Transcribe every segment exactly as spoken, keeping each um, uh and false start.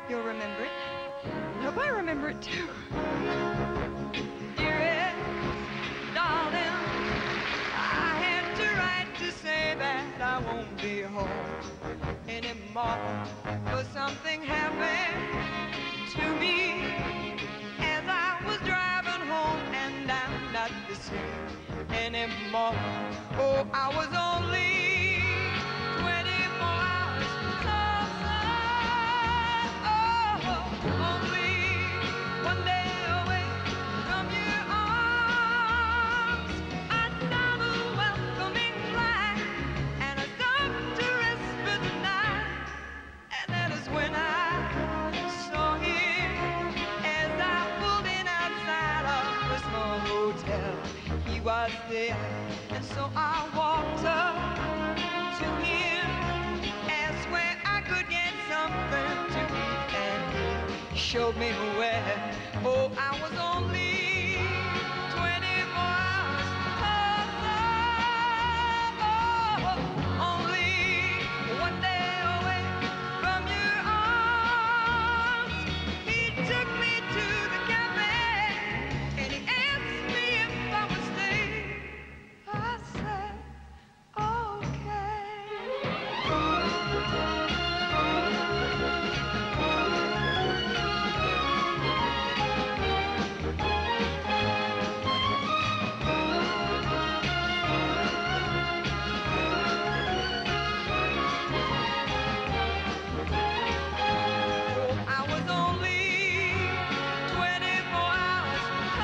You'll remember it. Hope I remember it too. Dearest darling, I had to write to say that I won't be home anymore. But something happened to me as I was driving home, and I'm not the same anymore. Oh, I was only twenty-four hours oh, only one day away from your arms. Another welcoming flight and a stop to rest for the night. And that is when I saw him as I pulled in outside of the small hotel. He was there, and so I walked up to him, asked where I could get something to eat, and he showed me where. Oh, I was only twenty-four hours oh, only one day away from your arms. He took me to the cafe, and he asked me if I would stay. I said, okay. I was only twenty-four hours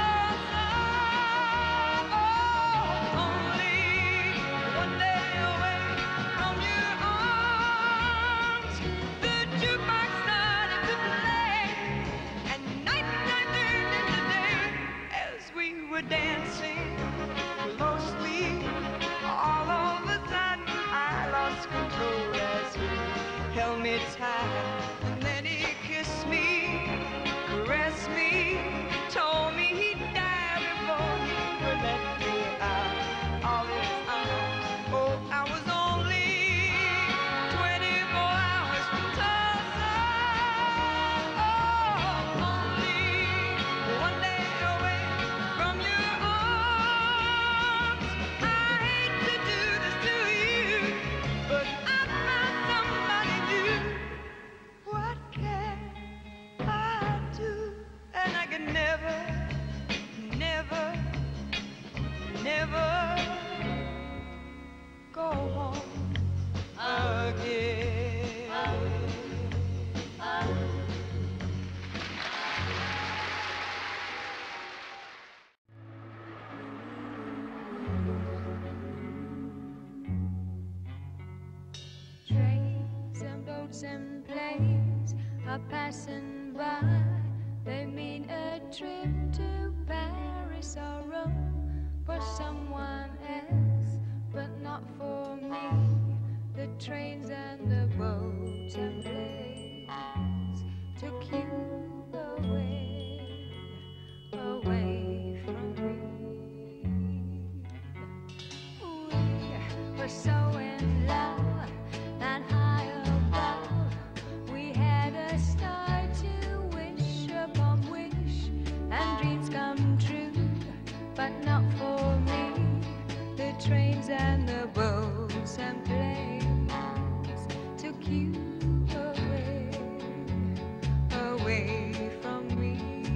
oh, only one day away from your arms. The jukebox started to play, and night night turned into day as we were dancing closely. All of a sudden I lost control as he held me tight, and then he kissed me, caressed me, told me he'd die before he would let me out of his arms. Oh, I was only twenty-four hours from Tulsa, oh, only one day away from your arms. I hate to do this to you, but I found somebody new. What can I do? And I can never, never, never go home again. Trains and boats and planes are passing by. They mean a trip to Paris or Rome for someone else, but not for me. The trains and the boats and planes took you away, away from me. We were so in love and high above. We had a star to wish upon wish, and dreams come true, but not for me. The trains and the boats and planes took you away, away from me.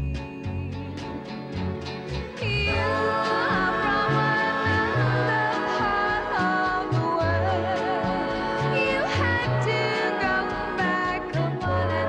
You are from another part of the world. You had to go back home on and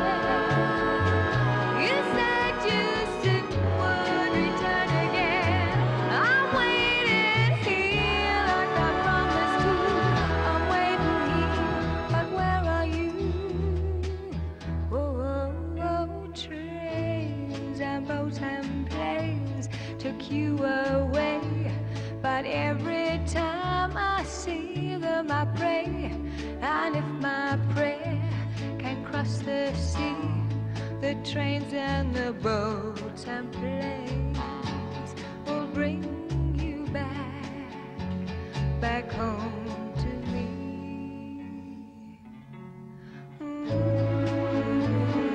then you said you soon would return again. I'm waiting here like I promised to. I'm waiting here, but where are you? Oh, oh, oh, trains and boats and planes took you away, but every time I see them I pray, and if my prayer can cross the sea, the trains and the boats and planes will bring you back, back home to me. Mm-hmm.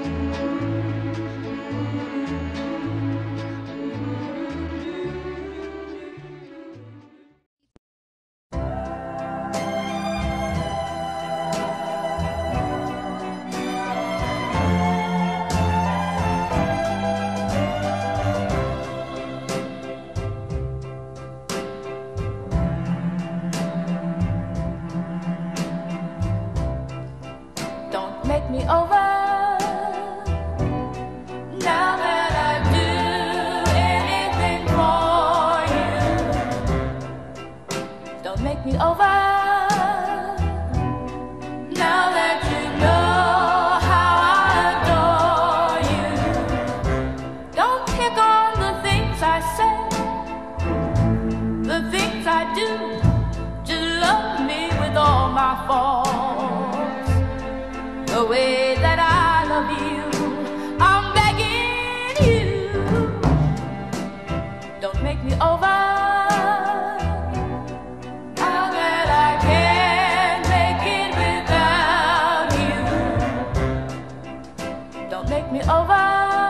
make me over.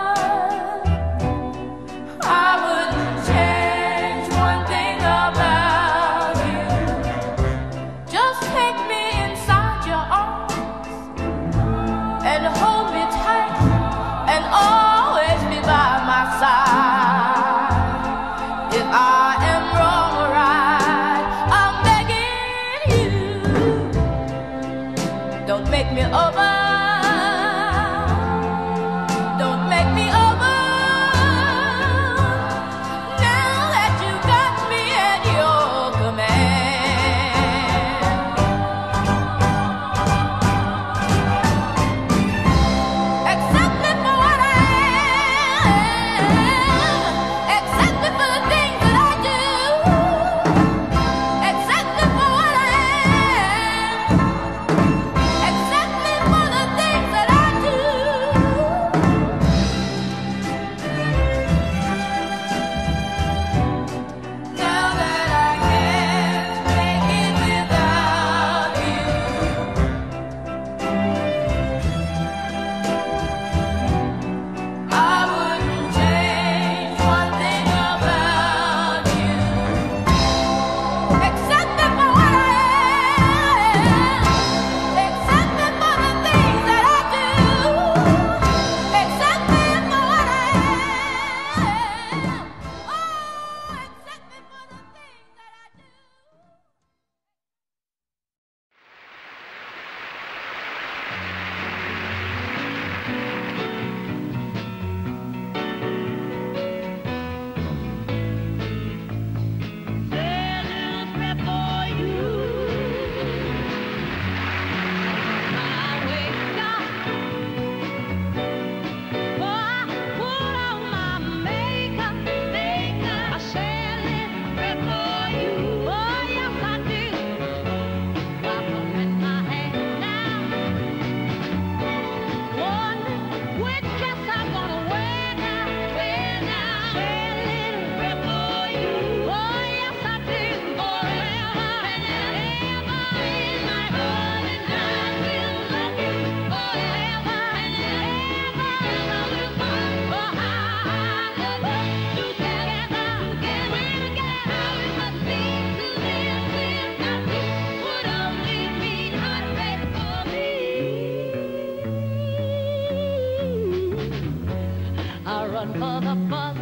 I wouldn't change one thing about you. Just take me inside your arms and hold me tight and always be by my side. If I am wrong or right, I'm begging you, don't make me over. Don't make me over. Now that you got me at your command. Accept me for what I am. Accept me for the things that I do. Accept me for what I am. Accept me for the things that I do. Now that I can't make it without you, I wouldn't change one thing about you. Accept me for what I am. Accept me for the things that I do. Accept me for what I am. Oh, accept me for the things that I do. I run for the bus.